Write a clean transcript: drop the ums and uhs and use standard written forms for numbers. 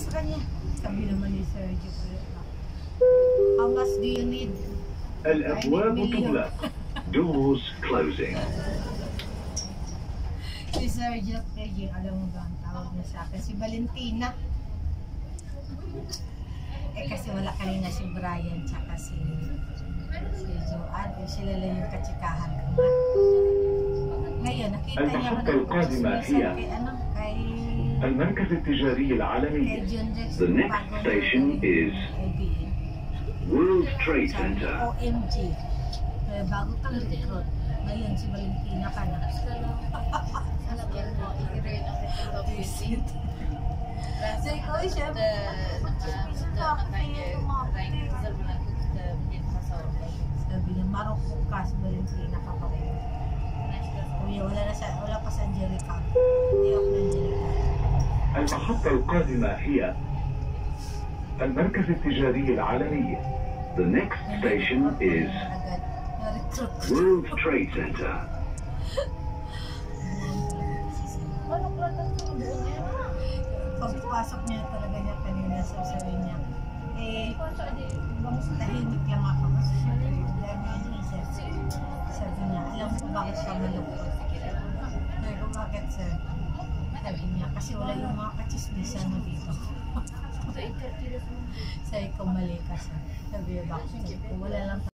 sa kanya. Sabi naman ni Sergio, how much do you need? الأبواب تغلق. Doors closing. Si Sergio, alam mo ba ang tawag niya sa akin? Si Valentina. Kasi wala kanina si Brian tsaka si Joanne. Sila lang yung katsikahan ko nga. Ngayon, nakita niya ako kay المركز التجاري العالمي. The next station is World Trade Center. OMG. Bago kang recruit. Ngayon, si Valentina ka na. So, ikaw siya. Sabi niya, Maroko ka, si Valentina ka pa rin. Kuya, wala pa sa Angelica. Hindi ako na Angelica. المحطة القادمة هي المركز التجاري العالمي. The next station is World Trade Center. Pagpasok niya talaga niya kanina, sabi niya, tahimik lang ako. Sabi niya, alam mo bakit siya malungkot? Sabi ko, bakit sir? Sabi niya, kasi wala yung mga kachismisan na dito. Sabi ko, mali ka sir. Sabi niya, bakit? Wala lang